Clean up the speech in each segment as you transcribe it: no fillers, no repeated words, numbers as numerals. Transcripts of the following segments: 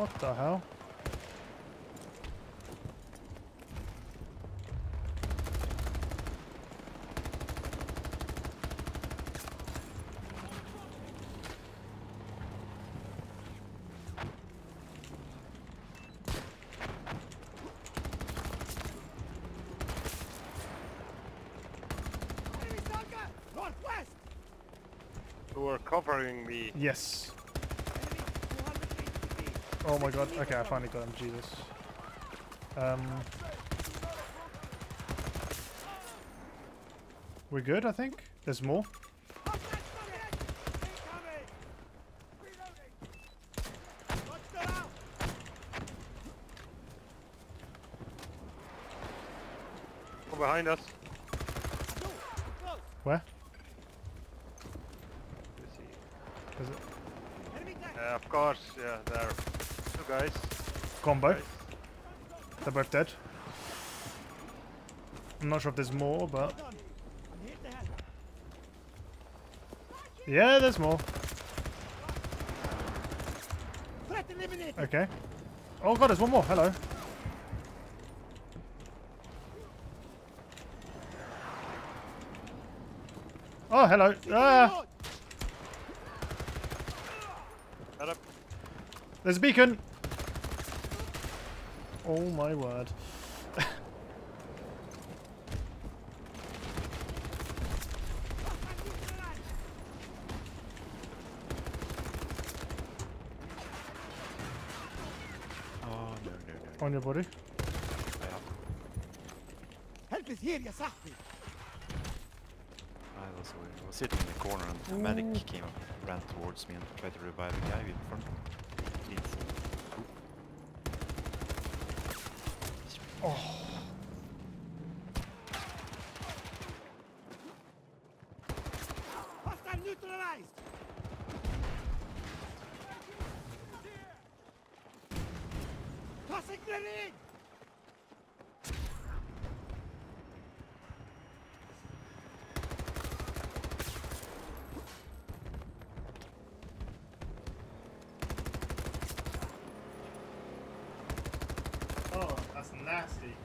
What the hell? You are covering me. Yes. Oh my god. Okay, I finally got him. Jesus. We're good, I think. There's more. Come behind us. Where? Let's see. Is it? Of course, yeah, there. Two guys. Combo. Guys. They're both dead. I'm not sure if there's more, but... Yeah, there's more. Okay. Oh god, there's one more. Hello. Oh, hello. Ah! Head up. There's a beacon. Oh my word. Oh, no. On your body. Help is here, ya صاحبي. I was sitting in the corner and the medic came up, ran towards me and tried to revive the guy in front of me. Please. Oh. Hostile neutralized. Tossing grenade. Oh, that's nasty.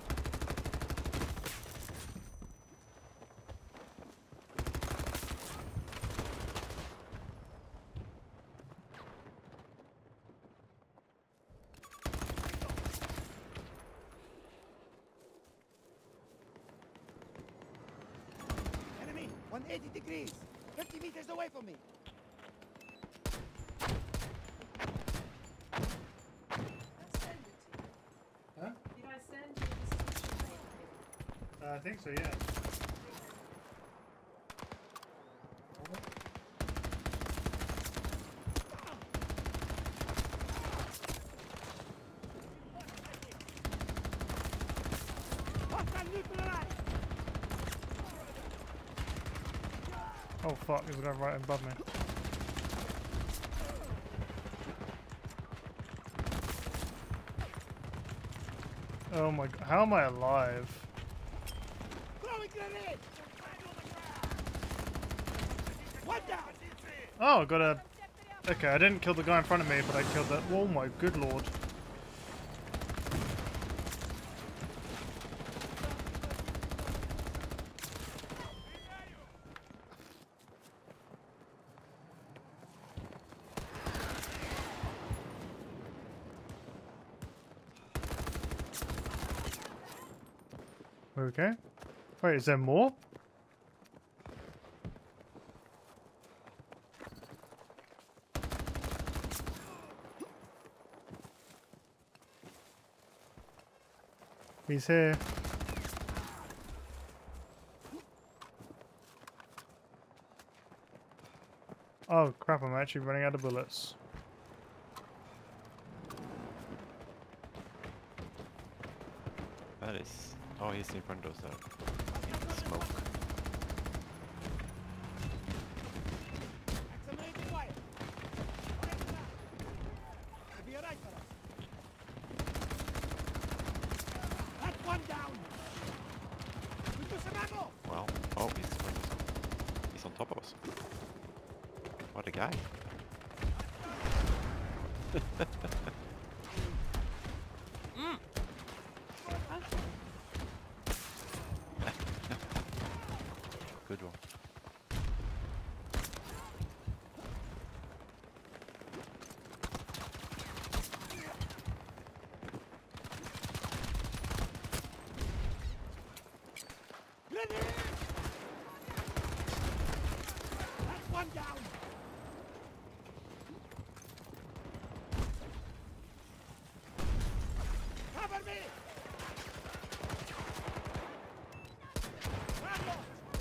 Enemy, 180 degrees. 50 meters away from me. Huh? Did I send you the description? I think so, yeah. Hostile neutralized. Oh fuck, there's a guy right above me. Oh my god, how am I alive? Throwing grenade. One down. Oh, I got a... Okay, I didn't kill the guy in front of me, but I killed that... Oh my good lord. Okay. Wait, is there more? He's here. Oh crap, I'm actually running out of bullets. That is... Oh, he's in front of us there. Smoke. XM8 fire. It'll be alright for us. That's one down. We do some ammo. Well, oh, he's in front of us. He's on top of us. What a guy. Grenade! That's one down. Cover me! Run!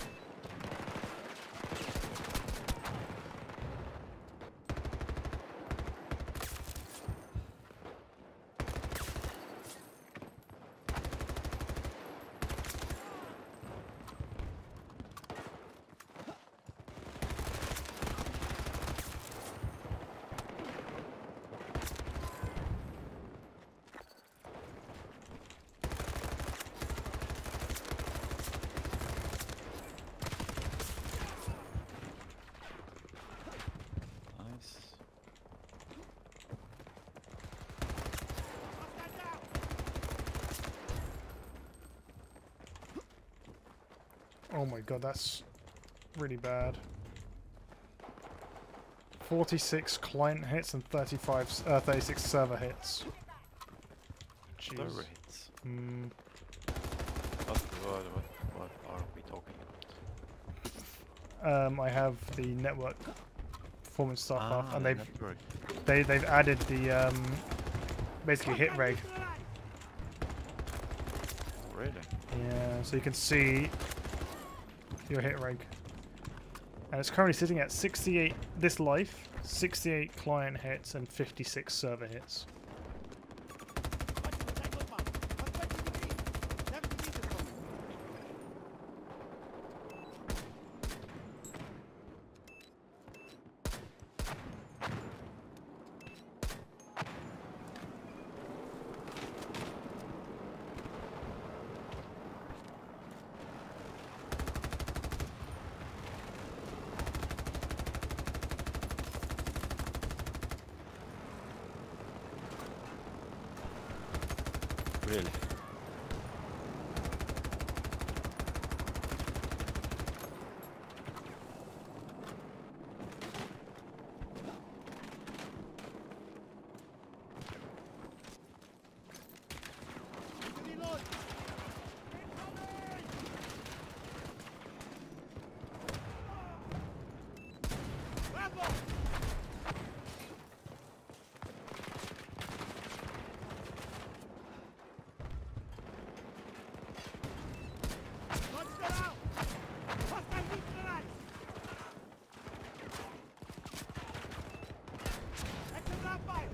Nice. Oh my god, that's really bad. 46 client hits and 36 server hits. Jeez. Server hits. Mm, What are we talking about? I have the network performance stuff up, and the they've network. they've added the basically hit reg. Really? Yeah, so you can see your hit reg. And it's currently sitting at 68 this life, 68 client hits and 56 server hits. Really? Reload! Bravo! Monster out! Hostile neutralized! Exit ground fire!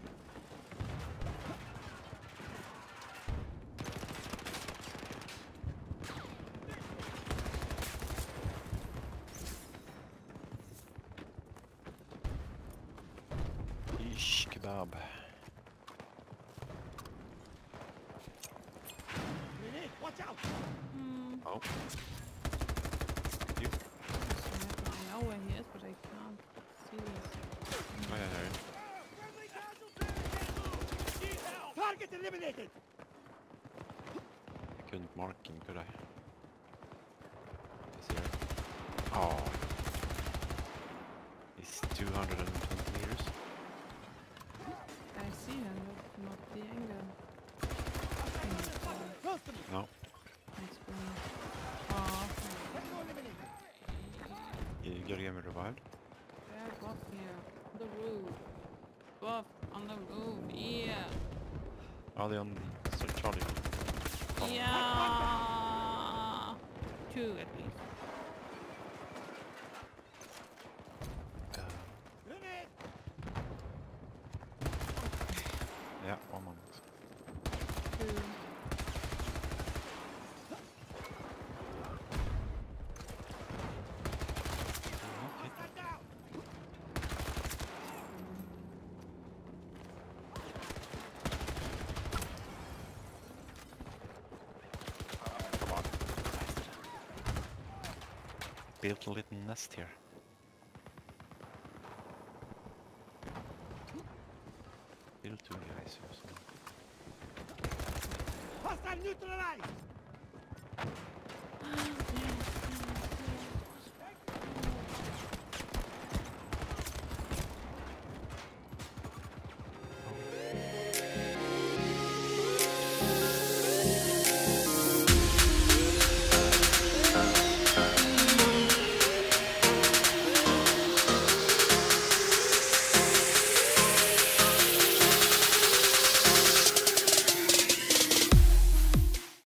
Ish kebab. Grenade, watch out! Oh. You? I know where he is, but I can't see this. Oh yeah, there. Target eliminated! I couldn't mark him, could I? Is here? Oh. He's 220 meters. I see him, but not the angle. Close to me! No. It's going far. Enemy eliminated! You gotta get me revived. Yeah, buff here. On the roof. Buff on the roof. Yeah. Are they on Charlie? Oh. Yeah. 2 at least. Grenade! Yeah, 1 moment. 2. Hostile down! Come on. Built a little nest here. Built 2 guys or something. Hostile neutralized!